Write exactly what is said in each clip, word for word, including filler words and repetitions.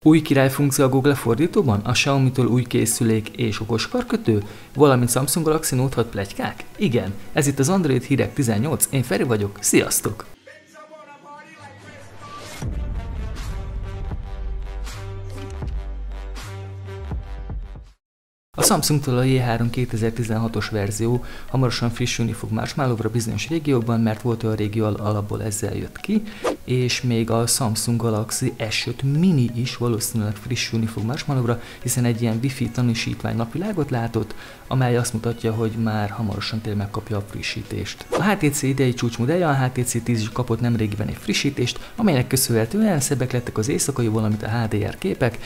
Új királyfunkció a Google fordítóban, a Xiaomi-tól új készülék és okos karkötő, valamint Samsung Galaxy Note hat pletykák? Igen, ez itt az Android Hírek tizennyolc, én Feri vagyok, sziasztok! A Samsungtól a J három kétezer-tizenhatos verzió hamarosan frissülni fog Marshmallow-ra bizonyos régiókban, mert volt olyan régió, alapból ezzel jött ki, és még a Samsung Galaxy S öt Mini is valószínűleg frissülni fog Marshmallow-ra, hiszen egy ilyen Wi-Fi tanúsítvány napvilágot látott, amely azt mutatja, hogy már hamarosan tényleg megkapja a frissítést. A há té cé idei csúcsmodellje, a há té cé tíz is kapott nemrégiben egy frissítést, amelynek köszönhetően szebbek lettek az éjszakai, valamint a há dé er képek,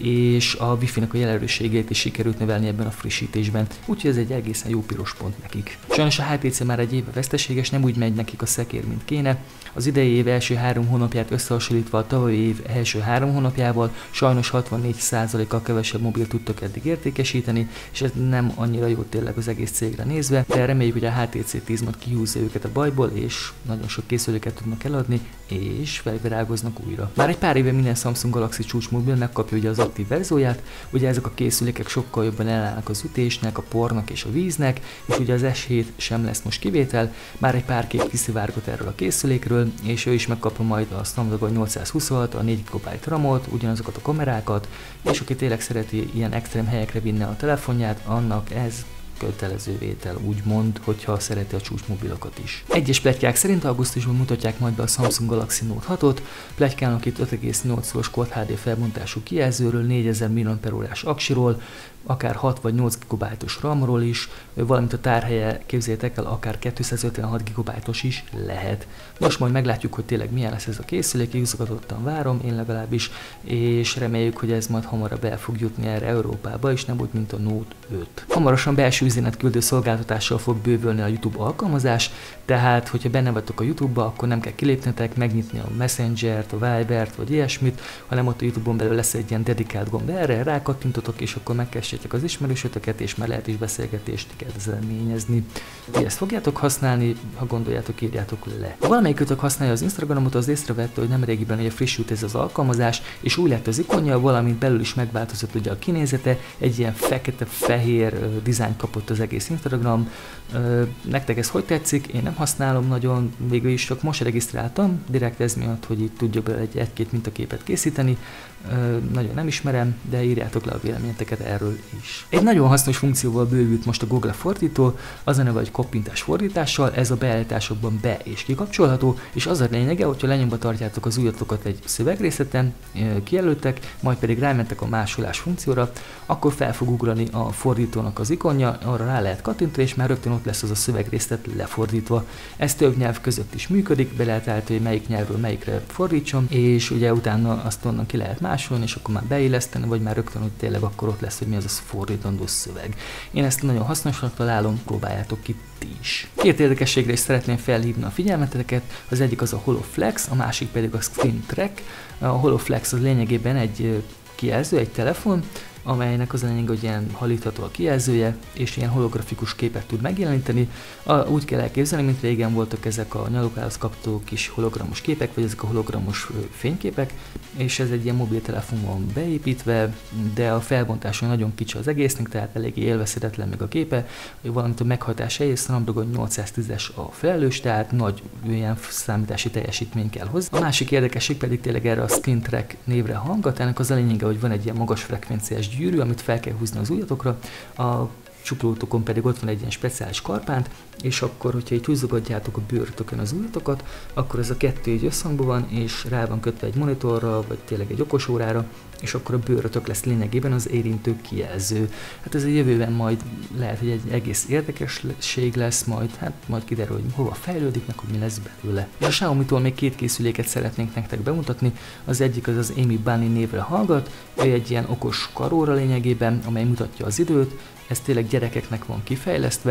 és a Wi-Fi-nak a jelerőségét is sikerült növelni ebben a frissítésben, úgyhogy ez egy egészen jó piros pont nekik. Sajnos a há té cé már egy éve veszteséges, nem úgy megy nekik a szekér, mint kéne. Az idei év első három hónapját összehasonlítva a tavalyi év első három hónapjával sajnos hatvannégy százalékkal kevesebb mobil tudtak eddig értékesíteni, és ez nem annyira jó tényleg az egész cégre nézve, de reméljük, hogy a há té cé tíz majd kihúzza őket a bajból, és nagyon sok készüléket tudnak eladni, és felvirágoznak újra. Már egy pár éve minden Samsung Galaxy csúcsmobil megkapja ugye az aktív verzióját, ugye ezek a készülékek sokkal jobban ellenállnak az ütésnek, a pornak és a víznek, és ugye az S hét sem lesz most kivétel, már egy pár kép kiszivárgott erről a készülékről, és ő is megkapja majd a Snapdragon nyolcszázhuszonhat, a négy gigabyte ramot, ugyanazokat a kamerákat, és aki tényleg szereti ilyen extrém helyekre vinni a telefonját, annak ez kötelező vétel, úgymond, hogyha szereti a csúcsmobilokat is. Egyes pletykák szerint augusztusban mutatják majd be a Samsung Galaxy Note hatot, pletykálnak itt öt egész nyolc szoros Quad há dé felbontású kijelzőről, négyezer milliampere-órás aksiról, akár hat vagy nyolc gigabyte-os ramról is, valamint a tárhelye, képzeljétek el, akár kétszázötvenhat gigabyte-os is lehet. Most majd meglátjuk, hogy tényleg milyen lesz ez a készülék, izgatottan várom, én legalábbis, és reméljük, hogy ez majd hamarabb el fog jutni erre Európába, és nem úgy, mint a Note öt. Hamarosan belső üzenetküldő szolgáltatással fog bővülni a YouTube alkalmazás, tehát, hogyha benne vagytok a YouTube-ba, akkor nem kell kilépnetek, megnyitni a Messengert, a Vibert, vagy ilyesmit, hanem ott a YouTube-on belül lesz egy ilyen dedikált gomb erre, rákattintotok, és akkor megkeressétek az ismerősötöket, és már lehet is beszélgetést kezdeményezni. Ti ezt fogjátok használni, ha gondoljátok, írjátok le. Ha valamelyikötök használja az Instagramot, az észrevette, hogy nemrégiben ugye frissült ez az alkalmazás, és új lett az ikonja, valamint belül is megváltozott ugye a kinézete, egy ilyen fekete-fehér uh, dizájn kapott az egész Instagram. Uh, nektek ez hogy tetszik? Én nem használom nagyon, végül is csak most regisztráltam, direkt ez miatt, hogy itt tudjuk bele egy, egy-két mintaképet készíteni. Uh, nagyon nem ismerem, de írjátok le a véleményeteket erről is. Egy nagyon hasznos funkcióval bővült most a Google fordító, az a neve, hogy koppintás fordítással, ez a beállításokban be- és kikapcsolható, és az a lényege, hogyha lenyomva tartjátok az ujjatokat egy szövegrészleten, kijelöltek, majd pedig rámentek a másolás funkcióra, akkor fel fog ugrani a fordítónak az ikonja, arra rá lehet kattintani, és már rögtön ott lesz az a szövegrészlet lefordítva. Ez több nyelv között is működik, be lehet állítani, hogy melyik nyelvről melyikre fordítson, és ugye utána azt onnan ki lehet másolni, és akkor már beilleszteni, vagy már rögtön, hogy tényleg akkor ott lesz, hogy mi az a fordítandó szöveg. Én ezt nagyon hasznosnak találom, próbáljátok ki ti is. Két érdekességre is szeretném felhívni a figyelmeteket, az egyik az a HoloFlex, a másik pedig a Screen Track. A HoloFlex az lényegében egy kijelző, egy telefon, amelynek az a lényeg, hogy ilyen halítható a kijelzője, és ilyen holografikus képet tud megjeleníteni. A, úgy kell elképzelni, mint régen voltak ezek a nyalokához kapható kis hologramos képek, vagy ezek a hologramos fényképek, és ez egy ilyen mobiltelefon van beépítve, de a felbontása nagyon kicsi az egésznek, tehát eléggé élvezhetetlen még a képe, valamint a meghajtás helyett Snapdragon nyolcszáztízes a felelős, tehát nagy ilyen számítási teljesítmény kell hozzá. A másik érdekesség pedig tényleg erre a Screen Track névre hallgat, ennek az a lényege, hogy van egy ilyen magas frekvenciás gyűrű, amit fel kell húzni az ujjatokra, a csuklótokon pedig ott van egy ilyen speciális karpánt, és akkor, hogyha így húzogatjátok a bőrtökön az ujjatokat, akkor ez a kettő így összhangban van, és rá van kötve egy monitorra, vagy tényleg egy okosórára, és akkor a bőrötök lesz lényegében az érintő kijelző. Hát ez a jövőben majd lehet, hogy egy egész érdekesség lesz, majd hát majd kiderül, hogy hova fejlődik, meg hogy mi lesz belőle. És a Xiaomi-tól még két készüléket szeretnénk nektek bemutatni, az egyik az az Amy Bunny névre hallgat, ő egy ilyen okos karóra lényegében, amely mutatja az időt, ez tényleg gyerekeknek van kifejlesztve,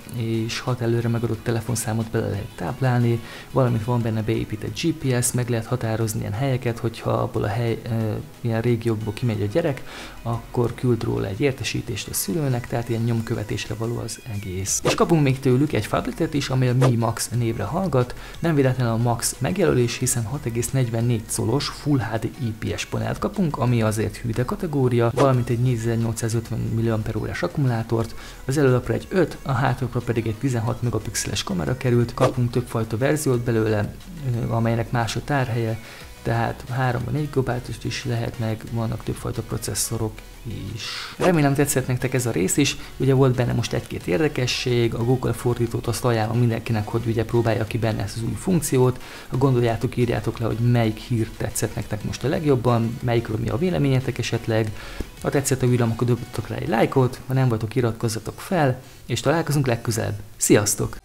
és hat előre megadott telefonszámot bele lehet táplálni, valamint van benne beépített gé pé es, meg lehet határozni ilyen helyeket, hogyha abból a hely, e, ilyen régiókból kimegy a gyerek, akkor küld róla egy értesítést a szülőnek, tehát ilyen nyomkövetésre való az egész. És kapunk még tőlük egy phabletet is, amely a Mi Max névre hallgat, nem véletlenül a Max megjelölés, hiszen hat egész negyvennégy colos Full há dé i pé es panelt kapunk, ami azért hű de kategória, valamint egy négyzezer-nyolcszázötven milliampere-órás akkumulátort, az előlapra egy öt, a hátlapra pedig egy tizenhat megapixeles kamera került, kapunk többfajta verziót belőle, amelynek más a tárhelye, tehát három vagy négy gigabájtost is lehet, meg vannak többfajta processzorok is. Remélem tetszett nektek ez a rész is, ugye volt benne most egy-két érdekesség, a Google fordítót azt ajánlom mindenkinek, hogy ugye próbálja ki benne ezt az új funkciót, ha gondoljátok, írjátok le, hogy melyik hír tetszett nektek most a legjobban, melyikről mi a véleményetek esetleg, ha tetszett a videóm, akkor dobjatok rá egy lájkot, ha nem vagytok, iratkozzatok fel, és találkozunk legközelebb. Sziasztok!